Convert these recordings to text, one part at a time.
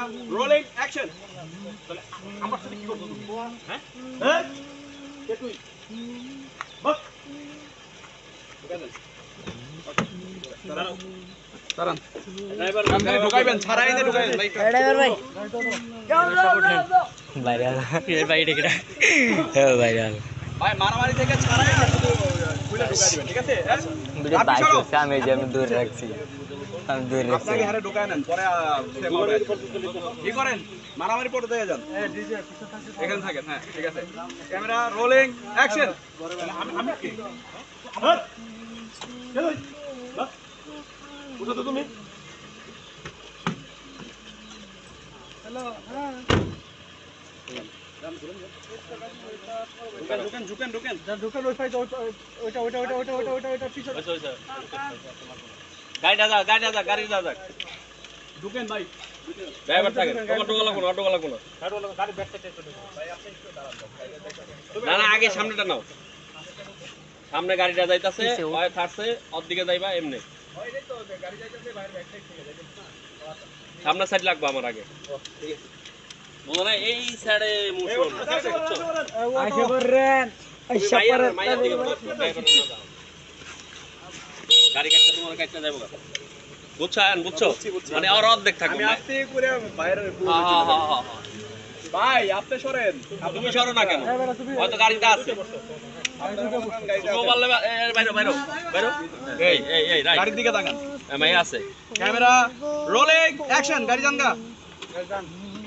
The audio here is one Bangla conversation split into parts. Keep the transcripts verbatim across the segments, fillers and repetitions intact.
রোলিং অ্যাকশন তাহলে আমার সাথে কি করব তুমি হ্যাঁ হ্যাঁ কে তুই বস দাঁড়াও দাঁড়ান ড্রাইভার গাড়ি ঢোকাইবেন ছাড়াই দে ঢোকাইবেন ভাই ড্রাইভার ভাই বাইরে আলো এর বাইরে কেডা হ্যাঁ বাইরে আলো ভাই মারামারি থেকে ছাড়াই শুধু খুলে ঢোকাই দিবেন ঠিক আছে ভিডিও বাইক আছে আমি যে আমি দূরে রাখছি আমি দূরে রাখছি আপনাকে হারে ঢোকায় নেন পরে সেম হবে কি করেন মারামারি পড়ে দিয়ে যান এই ডিজে পিছে থাকে এখানে থাকেন হ্যাঁ ঠিক আছে ক্যামেরা রোলিং অ্যাকশন আমি আমি কি হ্যাঁ চলো বাস উঠো তো তুমি হ্যালো হ্যাঁ ঢুকেন ঢুকেন ঢুকেন ঢুকেন ওই সাইড ওইটা ওইটা ওইটা ওইটা ওইটা ওইটা ওইটা পিছনে ওই ওই গাড়িটা যা গাড়িটা যা গাড়ি যা যা ঢুকেন ভাই ড্রাইভার থাকেন অটো গলা কোন অটো গলা কোন অটো গলা গাড়ি ব্যাক সাইডে চলে ভাই আপনি একটু দাঁড়ান না না আগে সামনেটা নাও সামনে গাড়িটা যাইতাছে ওই থারছে ওর দিকে যাইবা এমনি ওইটাই তো গাড়ি যাইতাছে বাইরে ব্যাক সাইড থেকে যাইতেছে সামনে সাইড লাগবে আমার আগে ঠিক আছে বলো না এই সাইডে মোশন আইসা করেন আইসা করেন গাড়ি কাটতে তোমার কাটতে যাবো বুঝছেন বুঝছো মানে আর অর্ধেক থাকবে আমি আস্তে করে বাইরে হ্যাঁ হ্যাঁ হ্যাঁ ভাই আপনি সরেন তুমি সরো না কেন হয়তো গাড়িটা আছে মোবাইল বাইরে বাইরে বাইরে এই এই এই রাইট গাড়ির দিকে তাকান এমআই আছে ক্যামেরা রোলিং অ্যাকশন গাড়ি জানগা যান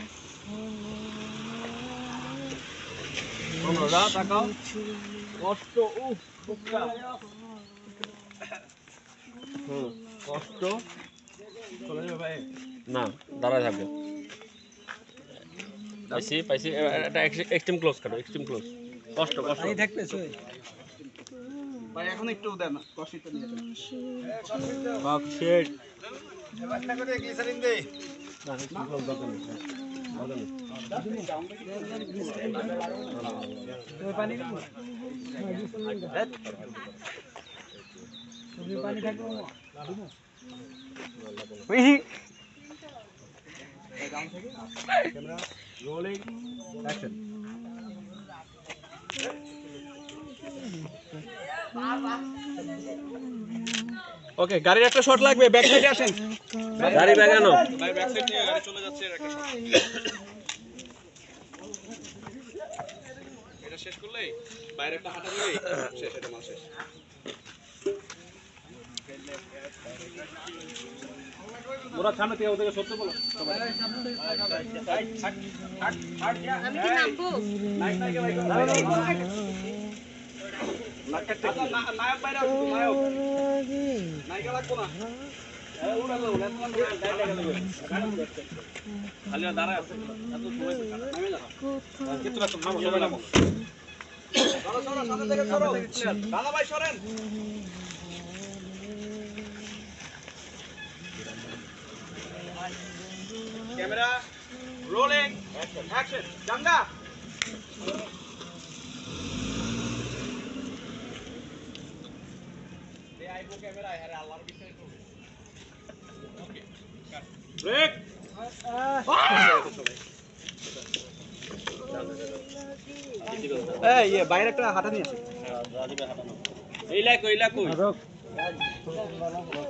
তোমরা তাকাও কষ্ট উফ বুকটা হুম কষ্ট চলে যাবে ভাই না দাঁড়ায় থাকবে পাইছি পাইছি এটা এক্সট্রিম ক্লোজ করো এক্সট্রিম ক্লোজ কষ্ট কষ্ট এই থাকবে সই ভাই এখন একটু দেন না কষ্টটা নিয়ে যান বাপ শেট একটা করে গ্লিসারিন দে না না ক্লোজ দরকার নেই পানি নিবো তুমি পানি খাবো ওই ক্যামেরা রোলিং অ্যাকশন ওকে গাড়ির একটা শট লাগবে ব্যাক সাইডে আসেন গাড়ি ব্যাগানো ভাই ব্যাক সাইড থেকে গাড়ি চলে যাচ্ছে এর একটা শট এটা শেষ করলেই বাইরে একটা হাঁটা দিলেই শেষ এটা মাল শেষ মোরা সামনে থেকে ওদিকে সরতে বলো সবাই হাট হাট হাট আমি কি নামবো নাইক নাইকে ভাই নাকটা নায়ক বাইরে আসো নায়ক নাইকা লাগবো না এ উড়া দাও না তোমার গাড়ি লাগা দেবে খালি দাঁড়ায় আছে এত সময় নামে যাও কিতরা তো নামো সবাই নামো চলো চলো সামনে থেকে সরো দাদা ভাই সরেন ক্যামেরা রোলিং অ্যাকশন জাঙ্গা এই আইবো ক্যামেরা আরে আল্লাহর বিষয় তো ওকে ব্রেক এই এই বাইরে একটা হাঁটা নিয়ে আসো রাজিবে হাঁটা নাও এই লাইক ওই লাইক কই